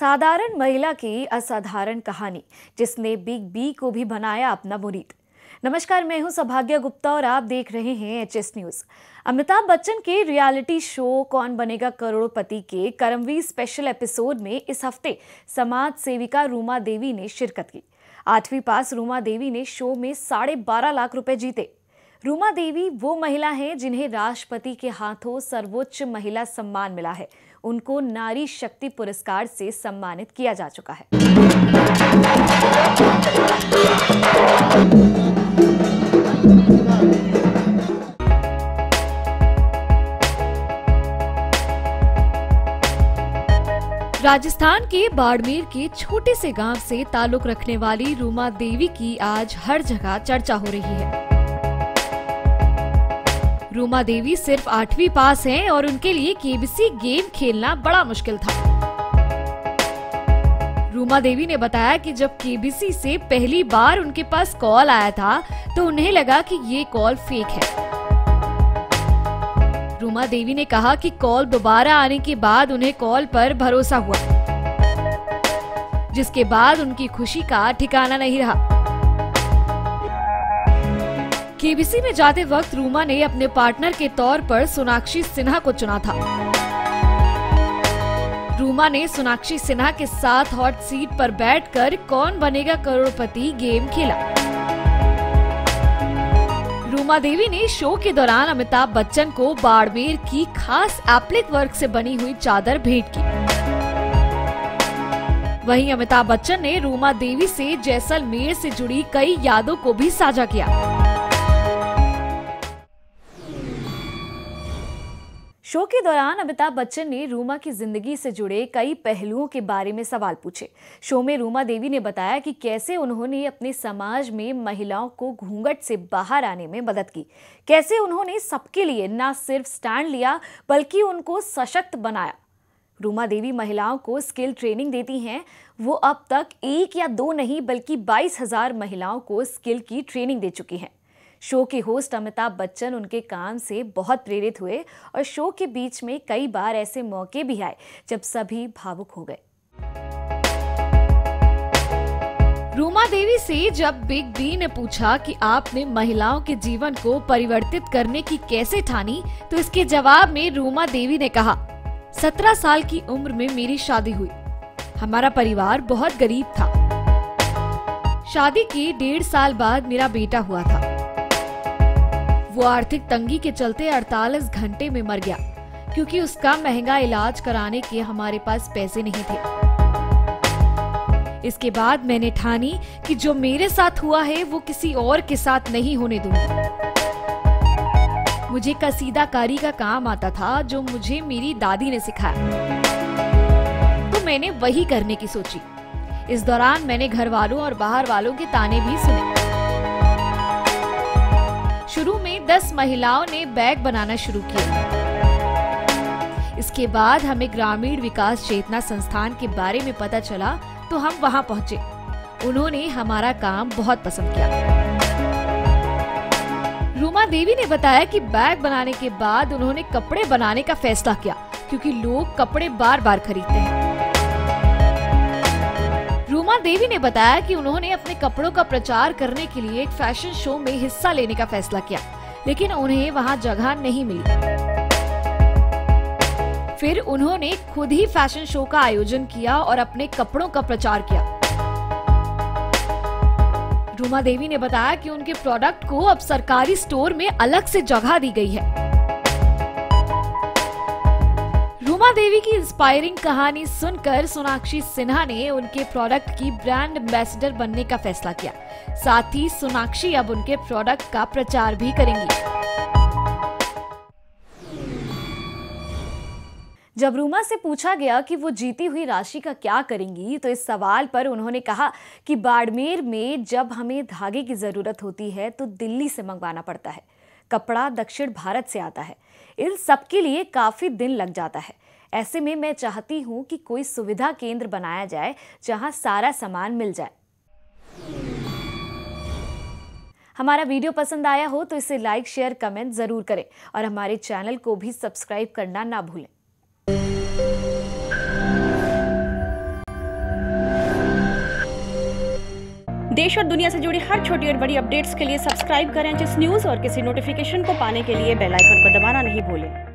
साधारण महिला की असाधारण कहानी जिसने बिग बी को भी बनाया अपना मुरीद। नमस्कार, मैं हूं सौभाग्य गुप्ता और आप देख रहे हैं एचएस न्यूज। अमिताभ बच्चन के रियलिटी शो कौन बनेगा करोड़पति के कर्मवीर स्पेशल एपिसोड में इस हफ्ते समाज सेविका रूमा देवी ने शिरकत की। 8वीं पास रूमा देवी ने शो में 12.5 लाख रुपए जीते। रूमा देवी वो महिला हैं जिन्हें राष्ट्रपति के हाथों सर्वोच्च महिला सम्मान मिला है। उनको नारी शक्ति पुरस्कार से सम्मानित किया जा चुका है। राजस्थान के बाड़मेर के छोटे से गांव से ताल्लुक रखने वाली रूमा देवी की आज हर जगह चर्चा हो रही है। रूमा देवी सिर्फ 8वीं पास हैं और उनके लिए केबीसी गेम खेलना बड़ा मुश्किल था। रूमा देवी ने बताया कि जब केबीसी से पहली बार उनके पास कॉल आया था तो उन्हें लगा कि ये कॉल फेक है। रूमा देवी ने कहा कि कॉल दोबारा आने के बाद उन्हें कॉल पर भरोसा हुआ, जिसके बाद उनकी खुशी का ठिकाना नहीं रहा। केबीसी में जाते वक्त रूमा ने अपने पार्टनर के तौर पर सोनाक्षी सिन्हा को चुना था। रूमा ने सोनाक्षी सिन्हा के साथ हॉट सीट पर बैठकर कौन बनेगा करोड़पति गेम खेला। रूमा देवी ने शो के दौरान अमिताभ बच्चन को बाड़मेर की खास एप्लिक वर्क से बनी हुई चादर भेंट की। वहीं अमिताभ बच्चन ने रूमा देवी से जैसलमेर से जुड़ी कई यादों को भी साझा किया। शो के दौरान अमिताभ बच्चन ने रूमा की जिंदगी से जुड़े कई पहलुओं के बारे में सवाल पूछे। शो में रूमा देवी ने बताया कि कैसे उन्होंने अपने समाज में महिलाओं को घूंघट से बाहर आने में मदद की, कैसे उन्होंने सबके लिए न सिर्फ स्टैंड लिया बल्कि उनको सशक्त बनाया। रूमा देवी महिलाओं को स्किल ट्रेनिंग देती हैं। वो अब तक 1 या 2 नहीं बल्कि 22,000 महिलाओं को स्किल की ट्रेनिंग दे चुकी हैं। शो के होस्ट अमिताभ बच्चन उनके काम से बहुत प्रेरित हुए और शो के बीच में कई बार ऐसे मौके भी आए जब सभी भावुक हो गए। रूमा देवी से जब बिग बी ने पूछा कि आपने महिलाओं के जीवन को परिवर्तित करने की कैसे ठानी, तो इसके जवाब में रूमा देवी ने कहा, 17 साल की उम्र में मेरी शादी हुई। हमारा परिवार बहुत गरीब था। शादी के 1.5 साल बाद मेरा बेटा हुआ था। वो आर्थिक तंगी के चलते 48 घंटे में मर गया क्योंकि उसका महंगा इलाज कराने के हमारे पास पैसे नहीं थे। इसके बाद मैंने ठानी कि जो मेरे साथ हुआ है वो किसी और के साथ नहीं होने दूंगी। मुझे कसीदाकारी का काम आता था जो मुझे मेरी दादी ने सिखाया, तो मैंने वही करने की सोची। इस दौरान मैंने घर वालों और बाहर वालों के ताने भी सुने। शुरू में 10 महिलाओं ने बैग बनाना शुरू किया। इसके बाद हमें ग्रामीण विकास चेतना संस्थान के बारे में पता चला तो हम वहां पहुंचे। उन्होंने हमारा काम बहुत पसंद किया। रूमा देवी ने बताया कि बैग बनाने के बाद उन्होंने कपड़े बनाने का फैसला किया क्योंकि लोग कपड़े बार बार खरीदते हैं। रूमा देवी ने बताया कि उन्होंने अपने कपड़ों का प्रचार करने के लिए एक फैशन शो में हिस्सा लेने का फैसला किया, लेकिन उन्हें वहां जगह नहीं मिली। फिर उन्होंने खुद ही फैशन शो का आयोजन किया और अपने कपड़ों का प्रचार किया। रूमा देवी ने बताया कि उनके प्रोडक्ट को अब सरकारी स्टोर में अलग से जगह दी गई है। रूमा देवी की इंस्पायरिंग कहानी सुनकर सोनाक्षी सिन्हा ने उनके प्रोडक्ट की ब्रांड एम्बेसडर बनने का फैसला किया। साथ ही सोनाक्षी अब उनके प्रोडक्ट का प्रचार भी करेंगी। जब रूमा से पूछा गया कि वो जीती हुई राशि का क्या करेंगी, तो इस सवाल पर उन्होंने कहा कि बाड़मेर में जब हमें धागे की जरूरत होती है तो दिल्ली से मंगवाना पड़ता है। कपड़ा दक्षिण भारत से आता है। इन सब के लिए काफी दिन लग जाता है। ऐसे में मैं चाहती हूँ कि कोई सुविधा केंद्र बनाया जाए जहां सारा सामान मिल जाए। हमारा वीडियो पसंद आया हो तो इसे लाइक, शेयर, कमेंट जरूर करें और हमारे चैनल को भी सब्सक्राइब करना ना भूलें। देश और दुनिया से जुड़ी हर छोटी और बड़ी अपडेट्स के लिए सब्सक्राइब करें जिस न्यूज़ और किसी नोटिफिकेशन को पाने के लिए बेल आइकन को दबाना नहीं भूलें।